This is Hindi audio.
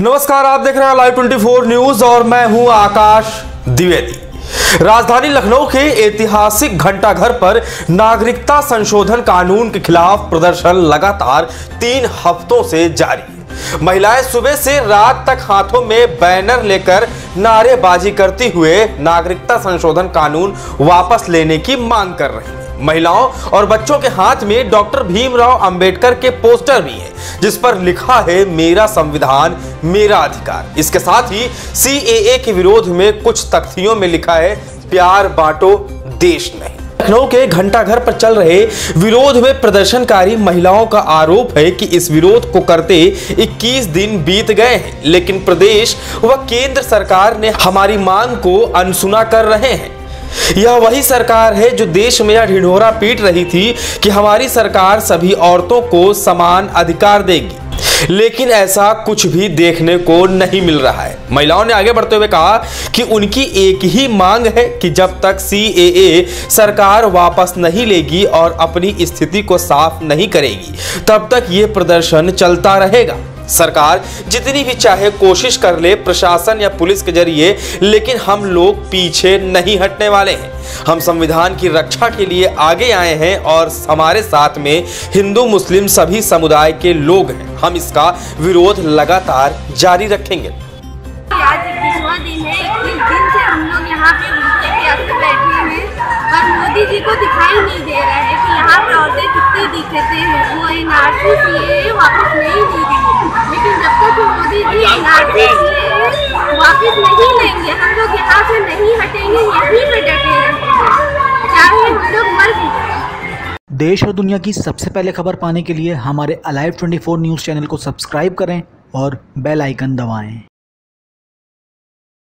नमस्कार, आप देख रहे हैं लाइव 24 न्यूज और मैं हूं आकाश द्विवेदी। राजधानी लखनऊ के ऐतिहासिक घंटाघर पर नागरिकता संशोधन कानून के खिलाफ प्रदर्शन लगातार 3 हफ्तों से जारी। महिलाएं सुबह से रात तक हाथों में बैनर लेकर नारेबाजी करते हुए नागरिकता संशोधन कानून वापस लेने की मांग कर रही हैं। महिलाओं और बच्चों के हाथ में डॉक्टर भीमराव अंबेडकर के पोस्टर भी हैं, जिस पर लिखा है मेरा संविधान मेरा अधिकार। इसके साथ ही सीएए के विरोध में कुछ तख्तियों में लिखा है प्यार बांटो देश नहीं। लखनऊ के घंटाघर पर चल रहे विरोध में प्रदर्शनकारी महिलाओं का आरोप है कि इस विरोध को करते 21 दिन बीत गए हैं, लेकिन प्रदेश व केंद्र सरकार ने हमारी मांग को अनसुना कर रहे हैं। यह वही सरकार है जो देश में यह ढिंढोरा पीट रही थी कि हमारी सरकार सभी औरतों को समान अधिकार देगी, लेकिन ऐसा कुछ भी देखने को नहीं मिल रहा है। महिलाओं ने आगे बढ़ते हुए कहा कि उनकी एक ही मांग है कि जब तक सीएए सरकार वापस नहीं लेगी और अपनी स्थिति को साफ नहीं करेगी, तब तक ये प्रदर्शन चलता रहेगा। सरकार जितनी भी चाहे कोशिश कर ले प्रशासन या पुलिस के जरिए, लेकिन हम लोग पीछे नहीं हटने वाले हैं। हम संविधान की रक्षा के लिए आगे आए हैं और हमारे साथ में हिंदू मुस्लिम सभी समुदाय के लोग हैं। हम इसका विरोध लगातार जारी रखेंगे। आज 21वां दिन है। 21 दिन से हम लोग यहाँ पे उनके प्यासे बैठे हैं और मोदी जी को दिखाई नहीं दे रहा है कि यहाँ पे औरतें कितनी दिक्कतें हैं। वो एनआरसी सीएए वापस नहीं देंगे, लेकिन जब तक मोदी जी एनआरसी सीएए वापस नहीं लेंगे, हम लोग यहाँ से नहीं हटेंगे, यहीं पे डटे रहेंगे, चाहे हम लोग मर जाएं। देश और दुनिया की सबसे पहले खबर पाने के लिए हमारे अलाइव 24 न्यूज़ चैनल को सब्सक्राइब करें और बेल आइकन दबाएं।